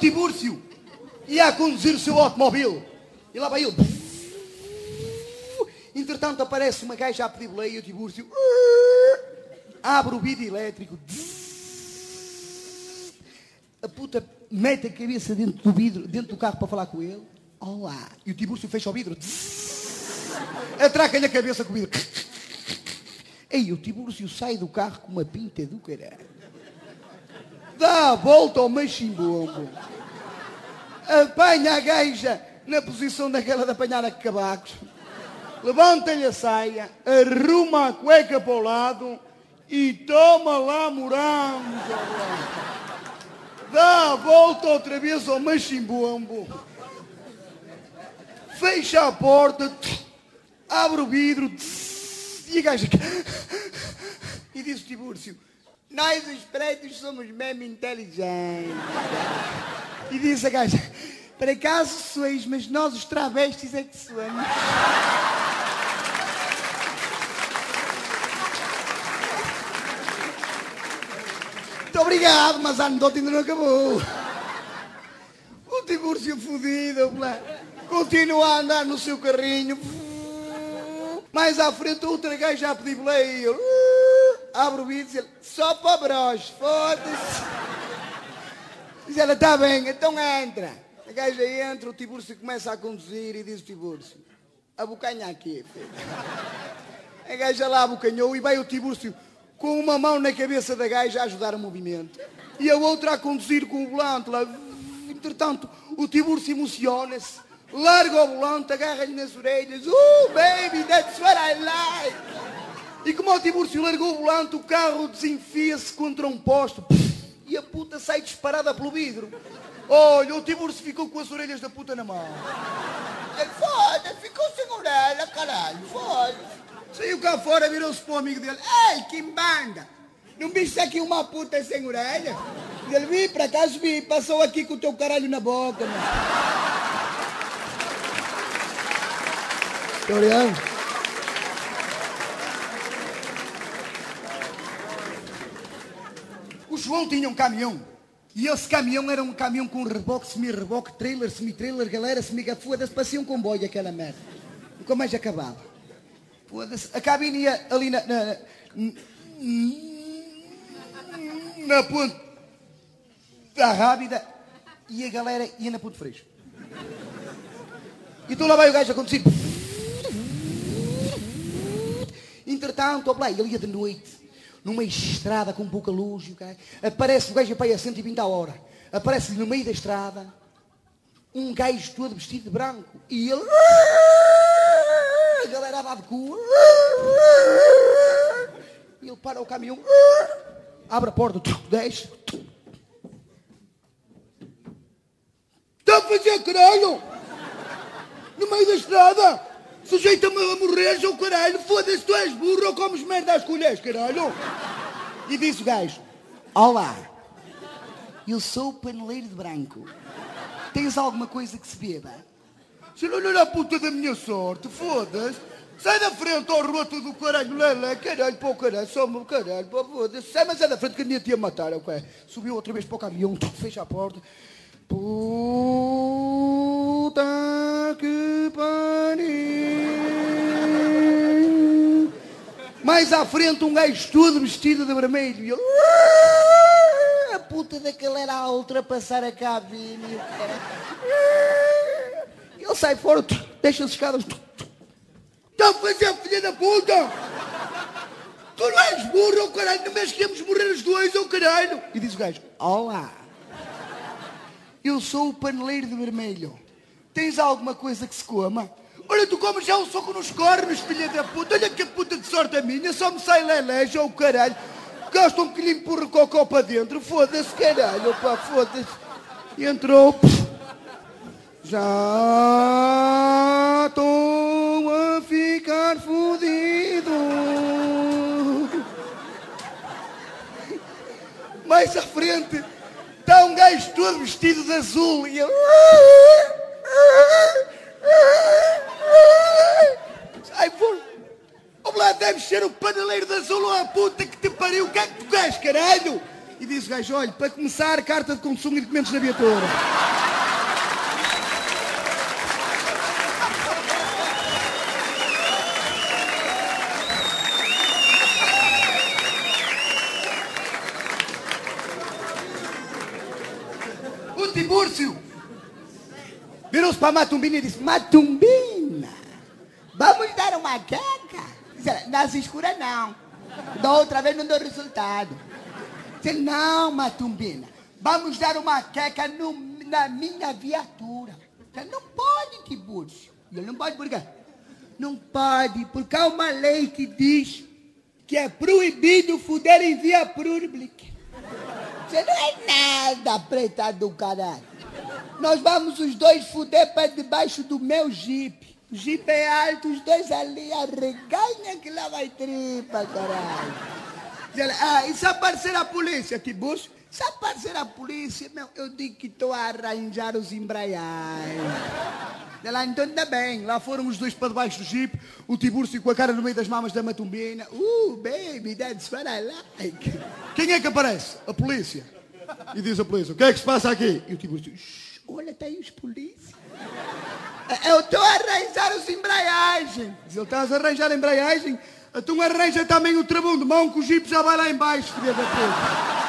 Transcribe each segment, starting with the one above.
Tibúrcio ia a conduzir o seu automóvel. E lá vai ele. Entretanto aparece uma gaja a pedir boleia e o Tibúrcio abre o vidro elétrico. A puta mete a cabeça dentro do vidro, dentro do carro para falar com ele. Olá. E o Tibúrcio fecha o vidro. Atraca-lhe a cabeça com o vidro. Ei, o Tibúrcio sai do carro com uma pinta do caralho. Dá a volta ao machimbombo. Apanha a gaja na posição daquela de apanhar a cabacos. Levanta-lhe a saia, arruma a cueca para o lado e toma lá morangos. Dá a volta outra vez ao machimbombo. Fecha a porta, abre o vidro e a gaja... E diz o Tibúrcio, nós os pretos somos mesmo inteligentes. E diz a gaja, por acaso sois, mas nós os travestis é que somos. Muito obrigado, mas a anedota ainda não acabou. O Tibúrcio fodido, continua a andar no seu carrinho. Mais à frente outra gaja a pedir boleia. Abre o vidro e diz, só para bros, foda-se. Diz ela, está bem, então entra. A gaja entra, o Tibúrcio começa a conduzir e diz o Tibúrcio, abocanha aqui, filho. A gaja lá abocanhou e vai o Tibúrcio com uma mão na cabeça da gaja a ajudar o movimento. E a outra a conduzir com o volante lá. Entretanto, o Tibúrcio emociona-se, larga o volante, agarra-lhe nas orelhas. Baby, that's what I like. E como o Tibúrcio largou o volante, o carro desenfia-se contra um poste. E a puta sai disparada pelo vidro. Olha, o Tibúrcio ficou com as orelhas da puta na mão. Foda-se, ficou sem orelha, caralho, foda-se. Saiu cá fora, virou-se para o amigo dele. Ei, que banda! Não viste aqui uma puta sem orelha? Ele, vi, por acaso vi, passou aqui com o teu caralho na boca, mano. Estou olhando. O João tinha um caminhão. E esse caminhão era um caminhão com reboque, semi-reboque, trailer, semi-trailer, galera, semi-foda-se, parecia um comboio aquela merda. Nunca mais acabava. Foda-se. A cabine ia ali na ponte da Rábida e a galera ia na ponte Freixo. Então lá vai o gajo a conduzir. Entretanto, ó, ele ia de noite. Numa estrada com pouca luz, aparece o gajo a pai a 120 a hora. Aparece no meio da estrada um gajo todo vestido de branco. E ele... A galera a dar de cu. E ele para o caminhão. Abre a porta. Desce. Está a fazer caralho? No meio da estrada. Sujeita-me a morrer, João caralho, foda-se, tu és burro ou comes merda às colheres, caralho. E disse o gajo, olá, eu sou o paneleiro de branco. Tens alguma coisa que se beba? Se não olhar a puta da minha sorte, foda-se. Sai da frente, ó roto do caralho, lelé, caralho, pô, caralho, só-me o caralho, pô, foda-se. Sai, mas sai da frente que a minha tia matar, ok? Subiu outra vez para o caminhão, fecha a porta. Puta que pariu. Mais à frente um gajo todo vestido de vermelho. E ele... A puta daquela era a ultrapassar a cabine. Ele sai fora, deixa as escadas. Está a fazer a filha da puta. Tu não és burro, oh caralho, não mais queremos morrer os dois, oh caralho. E diz o gajo, olá. Eu sou o paneleiro de vermelho. Tens alguma coisa que se coma? Olha, tu comes já um soco nos cornos, filha da puta. Olha que puta de sorte a minha. Só me sai leleja, oh caralho. Gostam que lhe empurre cocó para dentro. Foda-se, caralho, opa, foda-se. E entrou. Já estou a ficar fodido. Mais à frente... Está um gajo todo vestido de azul e ele... Sai fora. Lá deve ser o paneleiro de azul ou a puta que te pariu. O que é que tu queres, caralho? E diz o gajo, olha, para começar, carta de consumo e documentos da viatura. O Tibúrcio virou-se para a Matumbina e disse, Matumbina, vamos dar uma queca? Disse, nas escuras não. Da outra vez não deu resultado. Disse, não, Matumbina, vamos dar uma queca na minha viatura. Disse, não pode, Tibúrcio. E ele não pode por quê? Não pode, porque há uma lei que diz que é proibido fuder em via pública. Você não é nada, preta do caralho. Nós vamos os dois fuder para debaixo do meu jipe. O jipe é alto, os dois ali arreganha que lá vai tripa, caralho. E se aparecer a polícia, Tibúrcio? Se aparecer a polícia, meu, eu digo que estou a arranjar os embreagem. Ela, então ainda bem, lá foram os dois para debaixo do jipe, o Tibúrcio com a cara no meio das mamas da Matumbina. Baby, that's what I like. Quem é que aparece? A polícia. E diz a polícia, o que é que se passa aqui? E o Tibúrcio, olha, tem os polícias. Eu estou a arranjar os embreagens. Diz ele, estás a arranjar a embreagem? Então arranja também o travão de mão que o jipe já vai lá embaixo, filha da puta.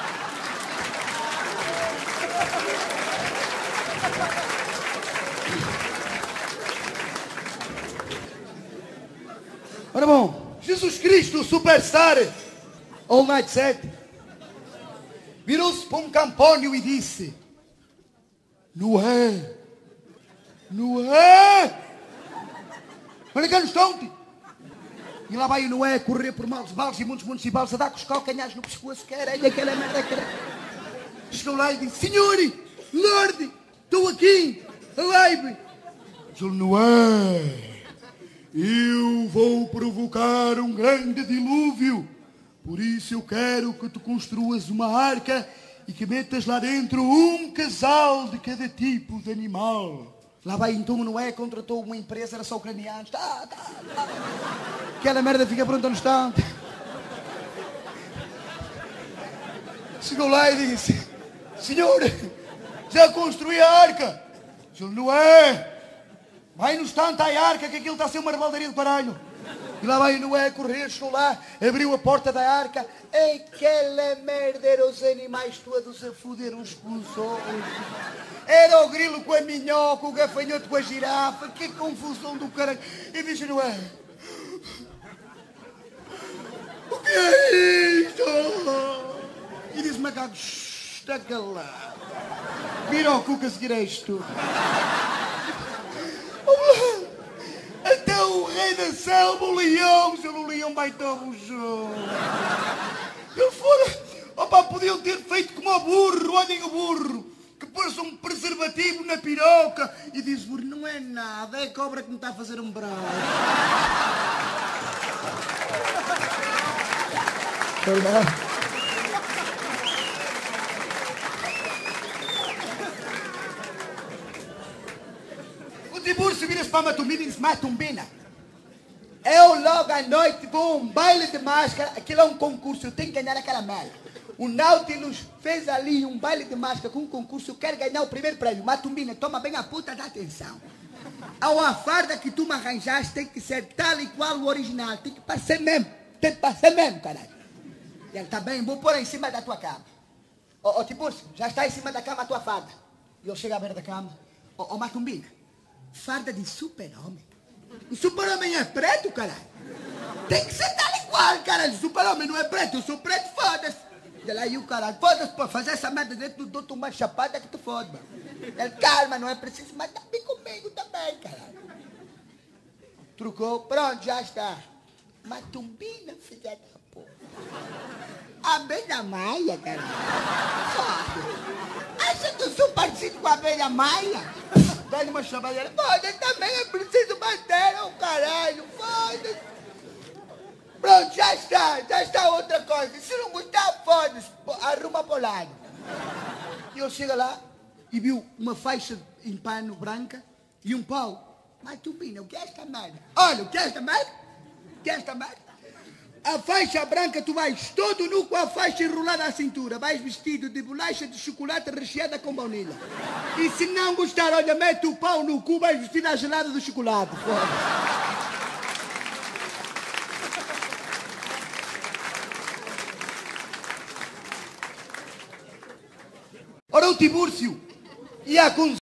Ora bom, Jesus Cristo, superstar, All Night Set, virou-se para um campónio e disse, Noé, olha cá no estão-te. E lá vai o Noé a correr por maus vales e muitos municipais a dar com os calcanhares no pescoço, que era aquela merda que era. Chegou lá e disse, Senhor, Lorde, estou aqui, alive. Diz ele, Noé, eu vou provocar um grande dilúvio, por isso eu quero que tu construas uma arca e que metas lá dentro um casal de cada tipo de animal. Lá vai então o Noé, contratou uma empresa, era só ucranianos. Aquela merda fica pronta no instante. Chegou lá e disse, Senhor, já construí a arca. Disse, Noé, vai no instante à arca, que aquilo está a ser uma rebaldaria do caralho. E lá vai o Noé a correr, chegou lá, abriu a porta da arca. E aquela merda, eram os animais todos a foder uns com os outros. Era o grilo com a minhoca, o gafanhoto com a girafa. Que confusão do caralho. E disse Noé, o que é isto? E disse o macaco, está calado. Vira o cu que a seguir é isto. Até o rei da selva, o leão, o leão vai todo o jogo. Eles foram, podiam ter feito como o burro, olhem o burro, que pôs um preservativo na piroca. E diz o burro, não é nada, é a cobra que me está a fazer um braço. O Tibúrcio vira-se para a Matumbina e diz, Matumbina, eu logo à noite vou a um baile de máscara, aquilo é um concurso, eu tenho que ganhar aquela merda. O Nautilus fez ali um baile de máscara com um concurso, eu quero ganhar o primeiro prêmio. Matumbina, toma bem a puta da atenção. A farda que tu me arranjaste tem que ser tal e qual o original, tem que parecer mesmo, caralho. E ele, tá bem, vou pôr em cima da tua cama. Ô Tibúrcio, já está em cima da cama a tua farda. E eu chego à beira da cama, ô Matumbina, farda de super-homem. O super-homem é preto, caralho. Tem que ser tal e qual, caralho. O super-homem não é preto, eu sou preto, foda-se. E lá, e o caralho, foda-se, pô, fazer essa merda dentro do dou-te uma chapada que tu foda, mano. Ele, calma, não é preciso, mas tá bem comigo também, caralho. Trucou, pronto, já está. Matumbina, filha da porra. A abelha maia, caralho. Foda. Acha que eu sou parecido com a abelha maia? Dá-lhe uma chamadeira. Foda, também é preciso bater, ô caralho. Foda-se. Pronto, já está outra coisa. Se não gostar, foda-se. Arruma para o lado. E eu chego lá e viu uma faixa em pano branca e um pau. Matumbina, o que é esta merda? Olha, o que é esta merda? O que é esta merda? A faixa branca tu vais todo nu com a faixa enrolada à cintura. Vais vestido de bolacha de chocolate recheada com baunilha. E se não gostar, olha, mete o pau no cu, vais vestido à gelada do chocolate. Foda. Ora, o Tibúrcio ia com